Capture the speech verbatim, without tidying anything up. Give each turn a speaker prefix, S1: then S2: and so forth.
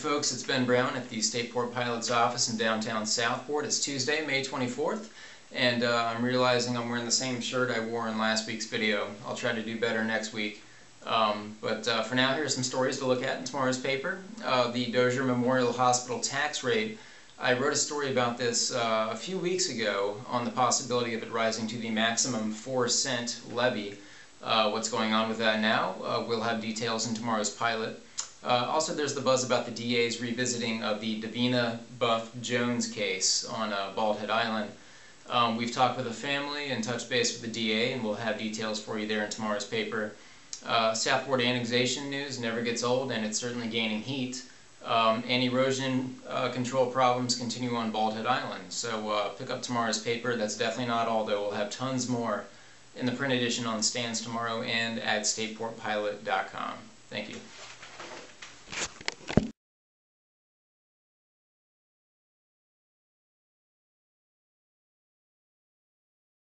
S1: folks, it's Ben Brown at the State Port Pilot's office in downtown Southport. It's Tuesday, May twenty-fourth, and uh, I'm realizing I'm wearing the same shirt I wore in last week's video. I'll try to do better next week. Um, but uh, for now, here are some stories to look at in tomorrow's paper. Uh, the Dozier Memorial Hospital tax rate. I wrote a story about this uh, a few weeks ago on the possibility of it rising to the maximum four cent levy. Uh, what's going on with that now? Uh, we'll have details in tomorrow's pilot. Uh, also, there's the buzz about the D A's revisiting of the Davina Buff Jones case on uh, Bald Head Island. Um, we've talked with the family and touched base with the D A, and we'll have details for you there in tomorrow's paper. Uh, Southport annexation news never gets old, and it's certainly gaining heat. Um, and erosion uh, control problems continue on Bald Head Island. So uh, pick up tomorrow's paper. That's definitely not all, though. We'll have tons more in the print edition on stands tomorrow and at state port pilot dot com. Thank you.